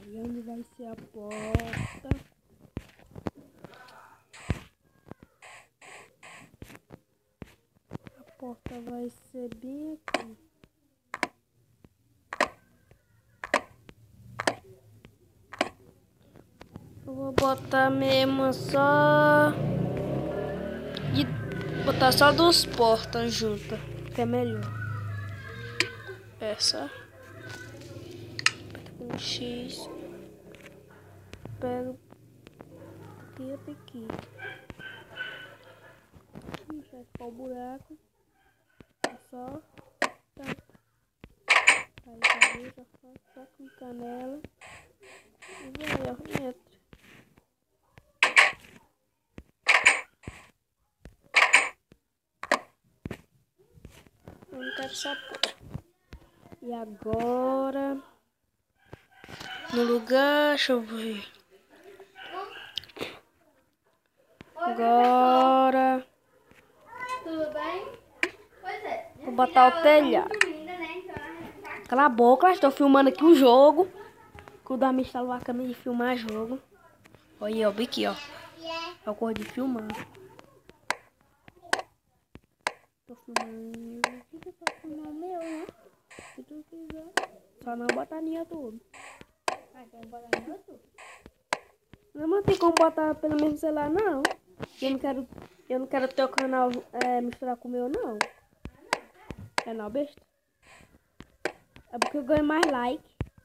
E onde vai ser a porta? A porta vai ser bem aqui. Eu vou botar mesmo só... botar só duas portas juntas, que é melhor. Essa. Um X. Pego aqui até aqui. Já ficar o buraco. É só... Tá. Aí já só clicar nela. E vai, ó, entra. Eu não quero essa porta. E agora... no lugar, deixa eu ver. Agora... tudo bem? Pois é. Vou botar o telhado. Cala a boca, estou filmando aqui o jogo. Que o Dami instalou a câmera de filmar jogo. Olha aí, ó, bem aqui, ó. É o cor de filmar. Tô filmando. Você pode filmar o meu, né? Se tu quiser. Só não botar no YouTube. Ah, quer botar no outro? Não tem como botar pelo mesmo celular, não. Eu não quero teu canal misturar com o meu, não. É não, besta? É porque eu ganho mais like.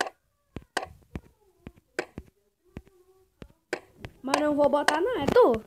Mas não vou botar, não. É tu?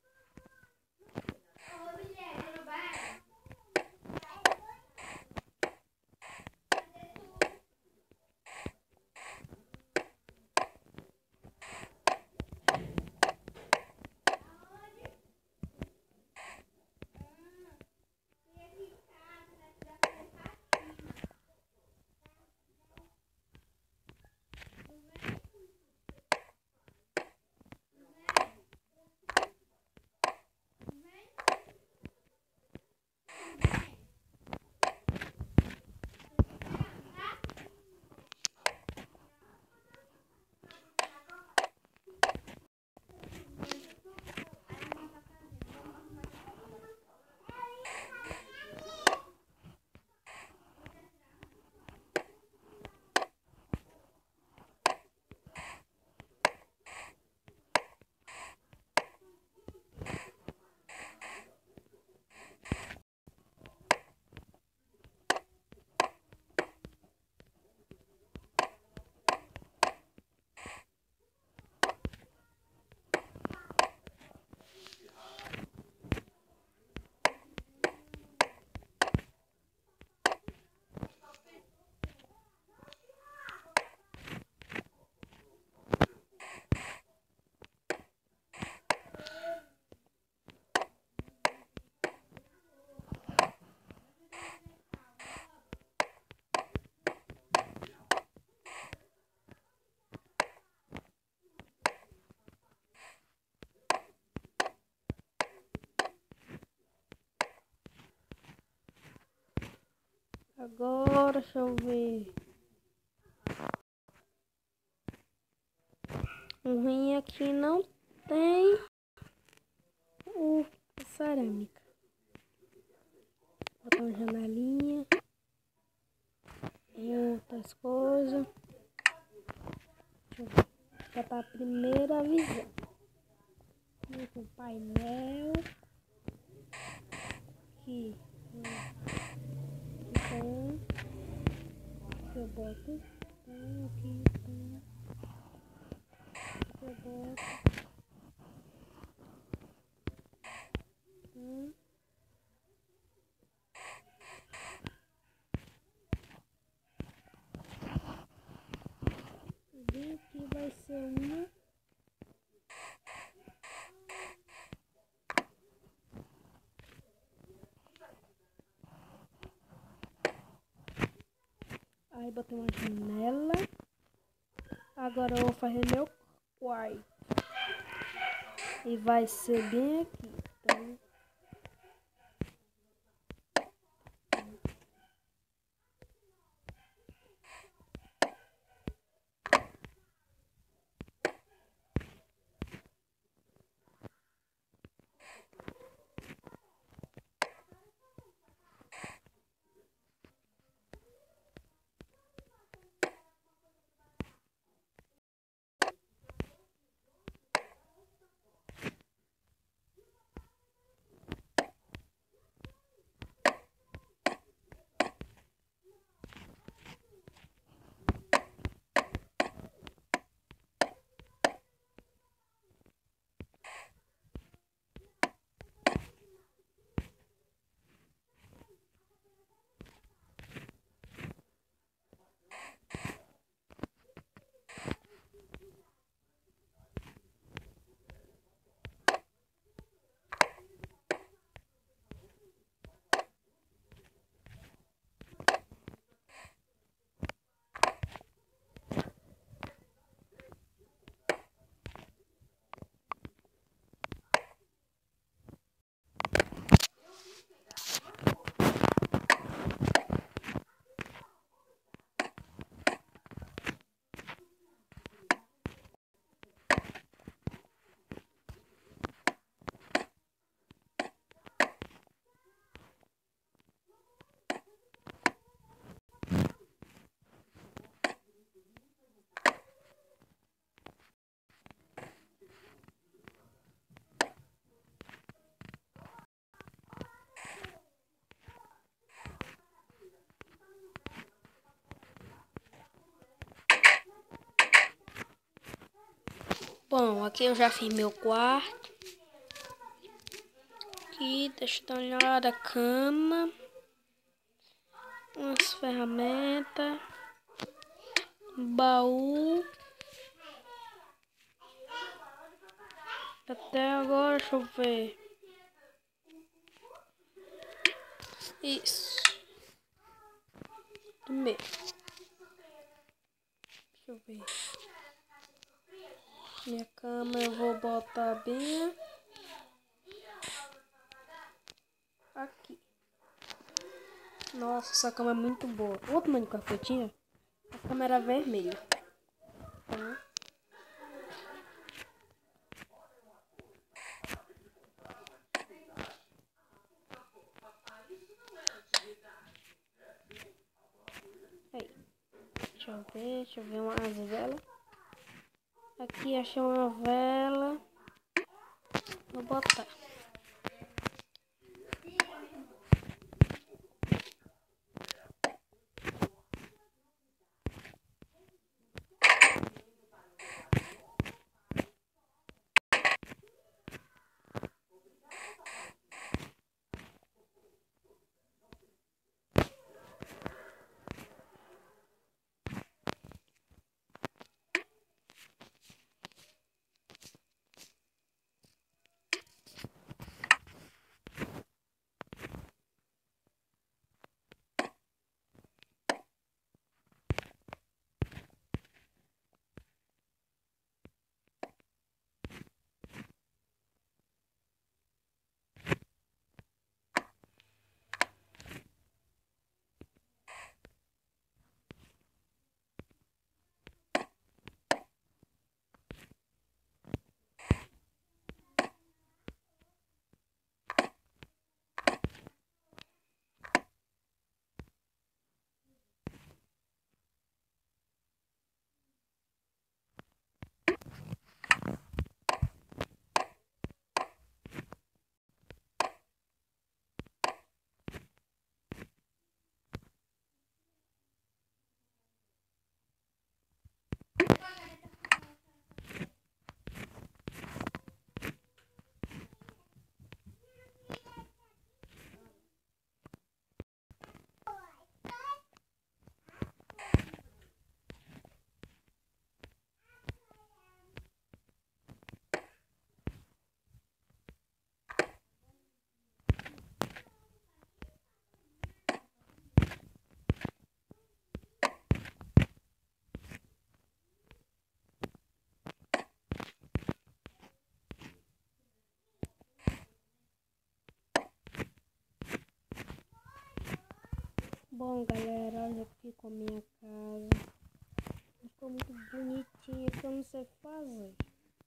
Agora, deixa eu ver. O ruim é que não tem a cerâmica. Botar uma janelinha. E outras coisas. Deixa eu ver. Botar a primeira visão. Com o painel. Aqui. Então, eu boto. Aqui. Eu boto. E aqui vai ser uma. Aí botei uma janela. Agora eu vou fazer meu quarto. E vai ser bem aqui. Então, Bom, aqui eu já fiz meu quarto. Aqui, deixa eu dar uma olhada, a cama. Umas ferramentas. Baú. Até agora, deixa eu ver. Isso. Primeiro. Deixa eu ver. Minha cama eu vou botar bem aqui. Nossa, essa cama é muito boa. O outro mano que eu tinha, a cama era vermelha. Tá? Aí. Deixa eu ver umas velas. Aqui achei uma vela. Vou botar. Bom, galera, olha aqui com a minha casa. Ficou muito bonitinha, que eu não sei fazer.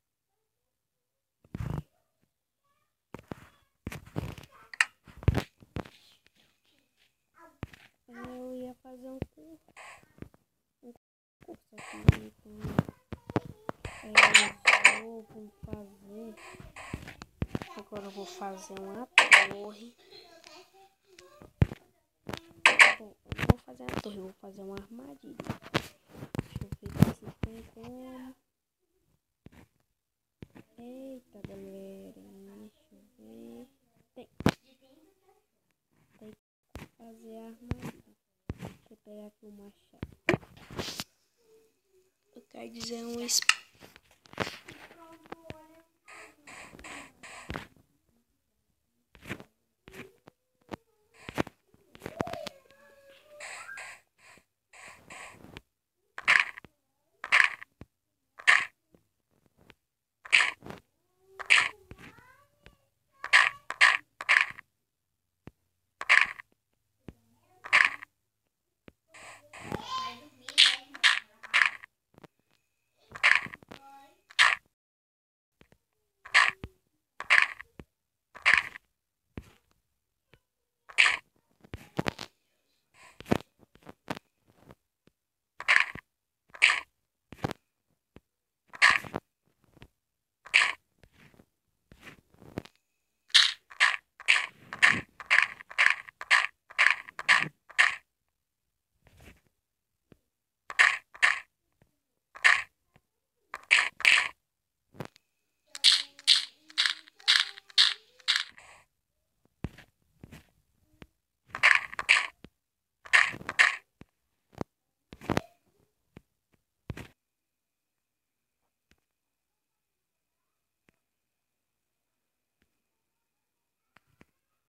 Eu ia fazer um curso aqui, então vou fazer. Agora eu vou fazer uma torre. Bom, eu não vou fazer a torre, eu vou fazer uma armadilha. Deixa eu ver se tem como. Eita, galera, deixa eu ver. Tem que fazer a armadilha. Vou pegar aqui o machado. Eu quero dizer uma espada.